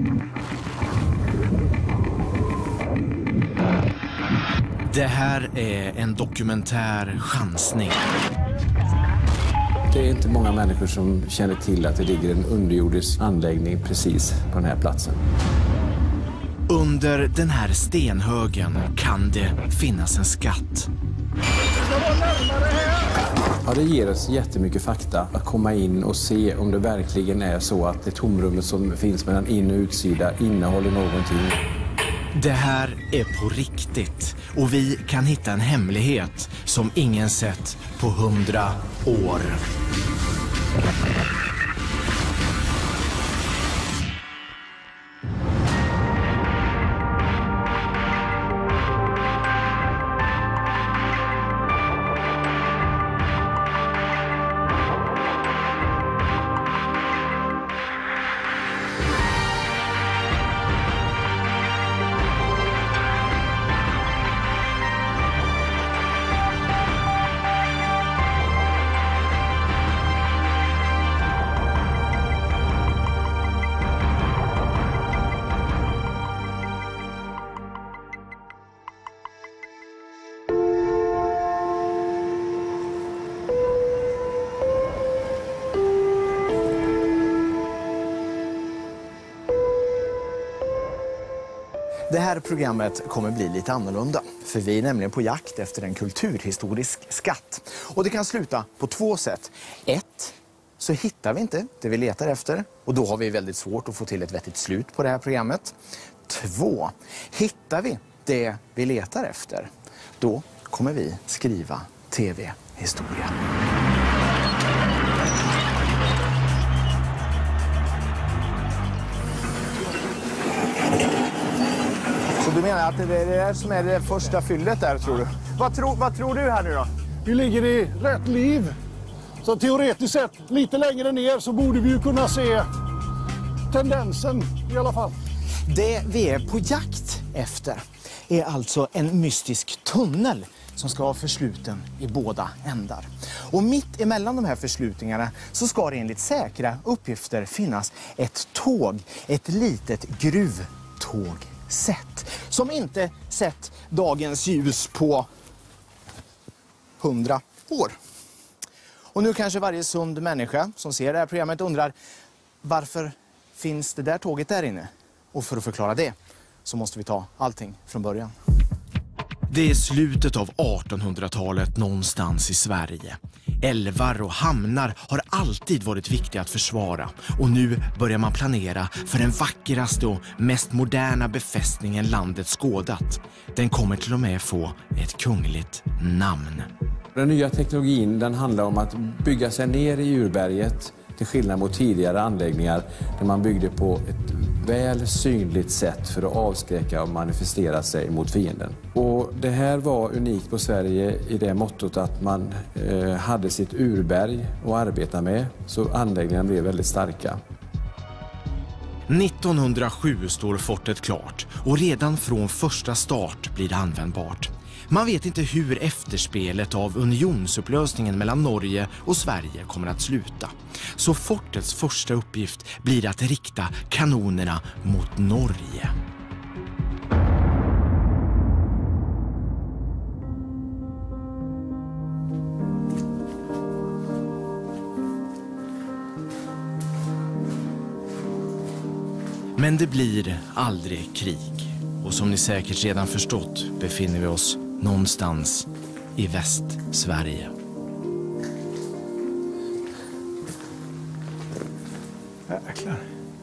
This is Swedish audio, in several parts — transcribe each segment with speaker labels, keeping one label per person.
Speaker 1: Det här är en dokumentär chansning.
Speaker 2: Det är inte många människor som känner till att det ligger en underjordisk anläggning precis på den här platsen.
Speaker 1: Under den här stenhögen kan det finnas en skatt.
Speaker 2: Ja, det ger oss jättemycket fakta att komma in och se om det verkligen är så att det tomrummet som finns mellan in- och utsida innehåller någonting.
Speaker 1: Det här är på riktigt och vi kan hitta en hemlighet som ingen sett på 100 år.
Speaker 3: Det här programmet kommer bli lite annorlunda, för vi är nämligen på jakt efter en kulturhistorisk skatt. Och det kan sluta på 2 sätt. 1, så hittar vi inte det vi letar efter, och då har vi väldigt svårt att få till ett vettigt slut på det här programmet. 2, hittar vi det vi letar efter, då kommer vi skriva tv-historia. Du menar att det är det där som är det första fyllet där, tror du? Vad tror du här nu då?
Speaker 4: Vi ligger i rätt liv. Så teoretiskt sett, lite längre ner så borde vi ju kunna se tendensen i alla fall.
Speaker 3: Det vi är på jakt efter är alltså en mystisk tunnel som ska vara försluten i båda ändar. Och mitt emellan de här förslutningarna så ska det enligt säkra uppgifter finnas ett tåg, ett litet gruvtåg. Som inte sett dagens ljus på 100 år. Och nu kanske varje sund människa som ser det här programmet undrar, varför finns det där tåget där inne? Och för att förklara det så måste vi ta allting från början.
Speaker 1: Det är slutet av 1800-talet någonstans i Sverige. Älvar och hamnar har alltid varit viktiga att försvara, och nu börjar man planera för den vackraste och mest moderna befästningen landet skådat. Den kommer till och med få ett kungligt namn.
Speaker 2: Den nya teknologin, den handlar om att bygga sig ner i urberget, till skillnad mot tidigare anläggningar där man byggde på ett väl synligt sätt för att avskräcka och manifestera sig mot fienden. Och det här var unikt på Sverige i det måttot att man hade sitt urberg att arbeta med, så anläggningarna blev väldigt starka.
Speaker 1: 1907 står fortet klart, och redan från första start blir det användbart. Man vet inte hur efterspelet av unionsupplösningen mellan Norge och Sverige kommer att sluta. Så fortets första uppgift blir att rikta kanonerna mot Norge. Men det blir aldrig krig. Och som ni säkert redan förstått befinner vi oss någonstans i Västsverige.
Speaker 3: Jäklar.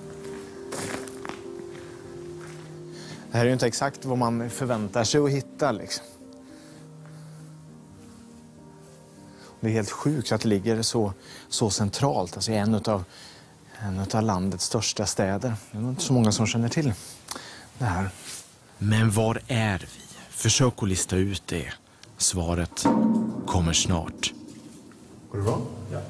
Speaker 3: Det här är ju inte exakt vad man förväntar sig att hitta liksom. Det är helt sjukt att det ligger så centralt, alltså i en av landets största städer. Det är nog inte så många som känner till det här.
Speaker 1: Men var är vi? Försök att lista ut det. Svaret kommer snart.
Speaker 3: Går det bra? Ja.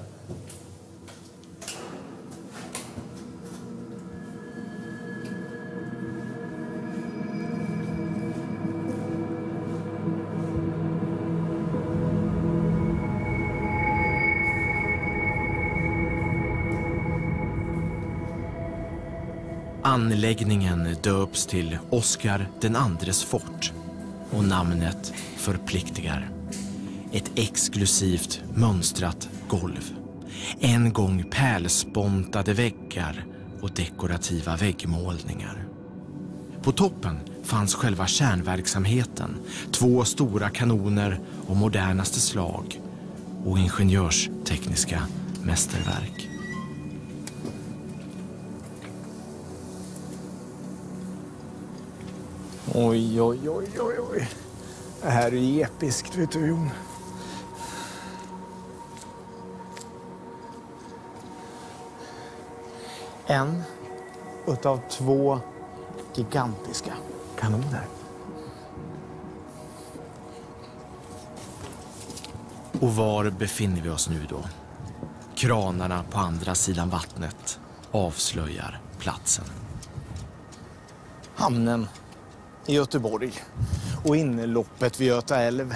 Speaker 1: Anläggningen döps till Oscar den andres fort och namnet förpliktigar. Ett exklusivt mönstrat golv. En gång pärlspontade väggar och dekorativa väggmålningar. På toppen fanns själva kärnverksamheten, 2 stora kanoner och modernaste slag och ingenjörstekniska mästerverk.
Speaker 3: Oj, oj, oj, oj, oj. Det här är episkt, vet du, Jon. En utav 2 gigantiska kanoner.
Speaker 1: Och var befinner vi oss nu då? Kranarna på andra sidan vattnet avslöjar platsen.
Speaker 3: Hamnen i Göteborg och inloppet vid Göta älv.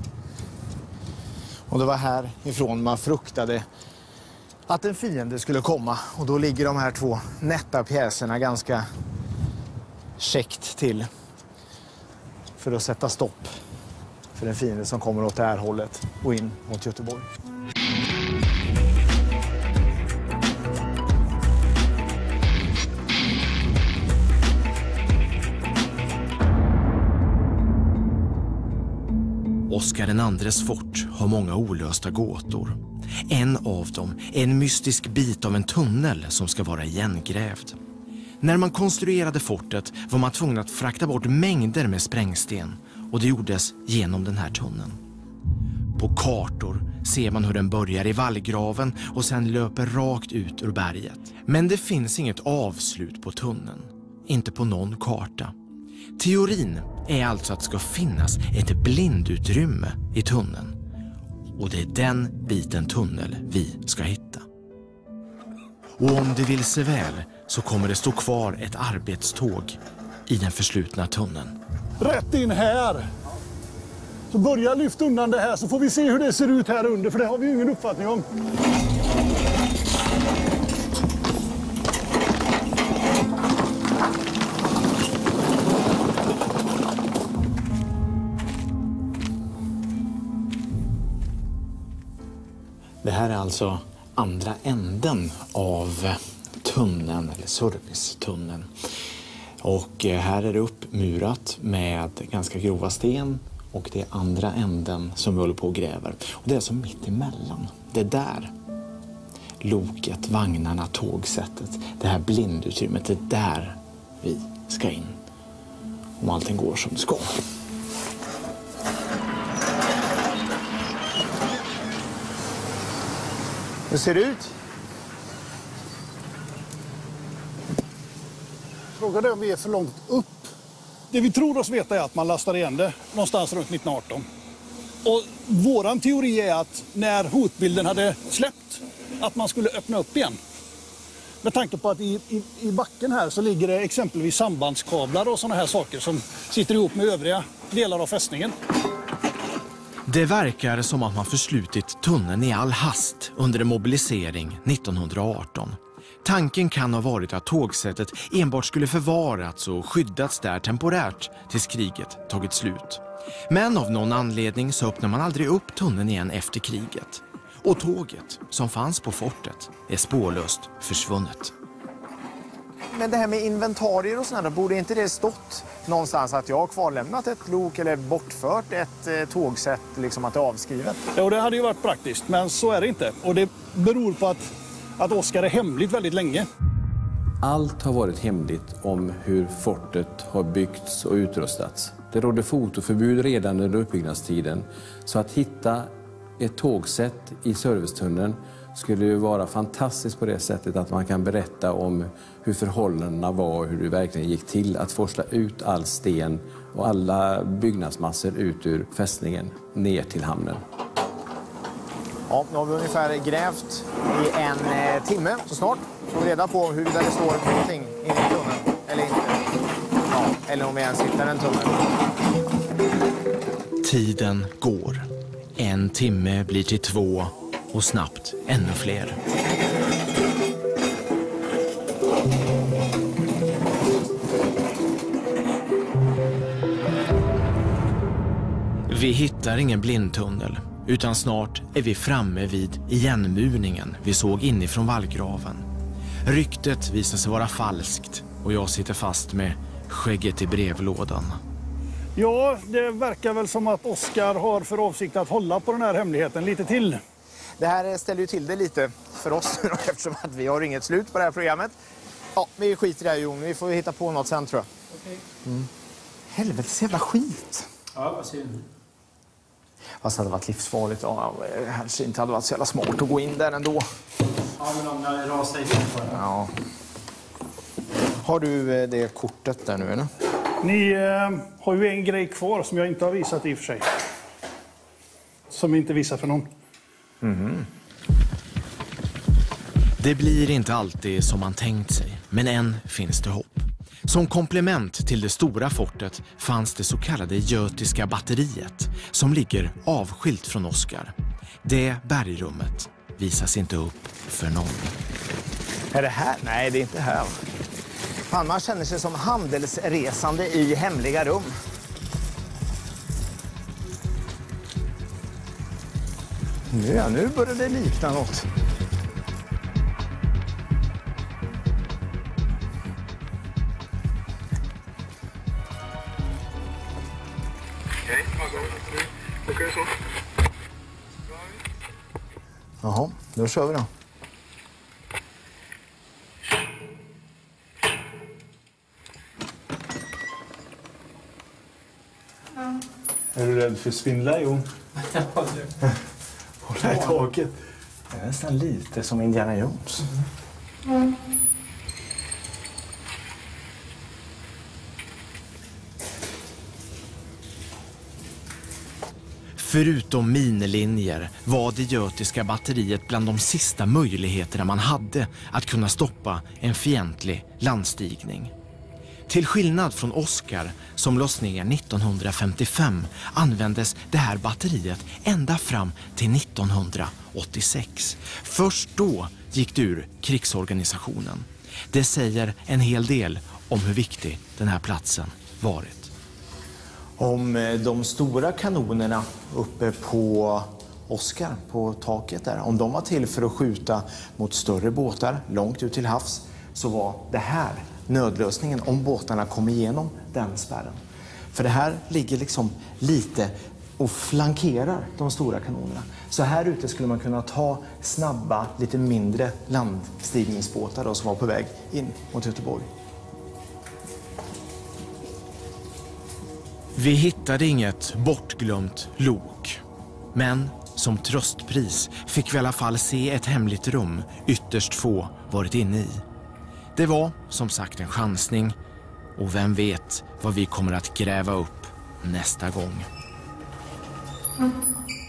Speaker 3: Och det var härifrån man fruktade att en fiende skulle komma. Och då ligger de här 2 nätta pjäserna ganska käckt till för att sätta stopp för en fiende som kommer åt det här hållet och in mot Göteborg.
Speaker 1: Oscar den andres fort har många olösta gåtor. En av dem är en mystisk bit av en tunnel som ska vara igengrävd. När man konstruerade fortet var man tvungen att frakta bort mängder med sprängsten och det gjordes genom den här tunneln. På kartor ser man hur den börjar i vallgraven och sen löper rakt ut ur berget. Men det finns inget avslut på tunneln, inte på någon karta. Teorin är alltså att det ska finnas ett blindutrymme i tunneln. Och det är den biten tunnel vi ska hitta. Och om det vill sig väl så kommer det stå kvar ett arbetståg i den förslutna tunneln.
Speaker 4: Rätt in här. Så börja lyfta undan det här så får vi se hur det ser ut här under, för det har vi ju ingen uppfattning om.
Speaker 3: Det här är alltså andra änden av tunneln, eller servicetunneln. Och här är det uppmurat med ganska grova sten och det är andra änden som vi håller på och gräver. Och det är alltså mitt emellan. Det är där loket, vagnarna, tågsättet, det här blindutrymmet, det är där vi ska in. Om allting går som det ska. Hur ser det ut?
Speaker 4: Frågan är om vi är för långt upp. Det vi tror oss veta är att man lastar igen det någonstans runt 1918. Och våran teori är att när hotbilden hade släppt, att man skulle öppna upp igen. Med tanke på att i backen här så ligger det exempelvis sambandskablar och sådana här saker som sitter ihop med övriga delar av fästningen.
Speaker 1: Det verkar som att man förslutit tunneln i all hast under en mobilisering 1918. Tanken kan ha varit att tågsättet enbart skulle förvarats och skyddats där temporärt tills kriget tagit slut. Men av någon anledning så öppnar man aldrig upp tunneln igen efter kriget. Och tåget som fanns på fortet är spårlöst försvunnet.
Speaker 3: Men det här med inventarier och sådär, borde inte det stått någonstans att jag har kvarlämnat ett lok eller bortfört ett tågsätt, liksom att det är avskrivet?
Speaker 4: Ja, det hade ju varit praktiskt, men så är det inte. Och det beror på att Oscar är hemligt väldigt länge.
Speaker 2: Allt har varit hemligt om hur fortet har byggts och utrustats. Det rådde fotoförbud redan under uppbyggnadstiden, så att hitta ett tågsätt i servicetunneln skulle ju vara fantastiskt på det sättet att man kan berätta om hur förhållandena var och hur det verkligen gick till att forsla ut all sten och alla byggnadsmassor ut ur fästningen ner till hamnen.
Speaker 3: Ja, nu har vi ungefär grävt i en timme. Så snart får vi reda på huruvida det står någonting inne i tunneln eller inte. Ja, eller om vi ens hittar en tunnel.
Speaker 1: Tiden går. 1 timme blir till 2 och snabbt ännu fler. Vi hittar ingen blindtunnel, utan snart är vi framme vid igenmurningen vi såg inifrån vallgraven. Ryktet visar sig vara falskt och jag sitter fast med skägget i brevlådan.
Speaker 4: Ja, det verkar väl som att Oskar har för avsikt att hålla på den här hemligheten lite till.
Speaker 3: Det här ställer ju till det lite för oss eftersom att vi har inget slut på det här programmet. Ja, vi skiter i det här, Jon. Vi får hitta på något sen, tror jag.
Speaker 5: Okej.
Speaker 3: Helvetes jävla skit.
Speaker 5: Ja, vad synd.
Speaker 3: Fast det hade varit livsfarligt. Ja, kanske inte hade varit så jävla smart att gå in där ändå.
Speaker 5: Ja, men om jag rasar in på det.
Speaker 3: Ja. Har du det kortet där nu, eller?
Speaker 4: Ni har ju en grej kvar som jag inte har visat i och för sig. Som vi inte visar för någon.
Speaker 1: Det blir inte alltid som man tänkt sig, men än finns det hopp. Som komplement till det stora fortet fanns det så kallade Götiska batteriet som ligger avskilt från Oskar. Det bergrummet visas inte upp för någon.
Speaker 3: Är det här? Nej, det är inte här. Fan, man känner sig som handelsresande i hemliga rum. Nu börjar det likna något.
Speaker 6: Okej, så.
Speaker 3: Jaha, då kör vi då.
Speaker 6: Är du rädd för spindlar, Jon? Hålla i taket.
Speaker 3: Det är nästan lite som Indiana Jones.
Speaker 1: Förutom minilinjer var det Götiska batteriet bland de sista möjligheterna man hade att kunna stoppa en fientlig landstigning. Till skillnad från Oskar, som lades ner 1955, användes det här batteriet ända fram till 1986. Först då gick det ur krigsorganisationen. Det säger en hel del om hur viktig den här platsen varit.
Speaker 3: Om de stora kanonerna uppe på Oskar, på taket där, om de var till för att skjuta mot större båtar långt ut till havs, så var det här nödlösningen om båtarna kom igenom den spärren. För det här ligger liksom lite och flankerar de stora kanonerna. Så här ute skulle man kunna ta snabba, lite mindre landstigningsbåtar då, som var på väg in mot Göteborg.
Speaker 1: Vi hittade inget bortglömt lok. Men som tröstpris fick vi i alla fall se ett hemligt rum ytterst få varit inne i. Det var som sagt en chansning, och vem vet vad vi kommer att gräva upp nästa gång.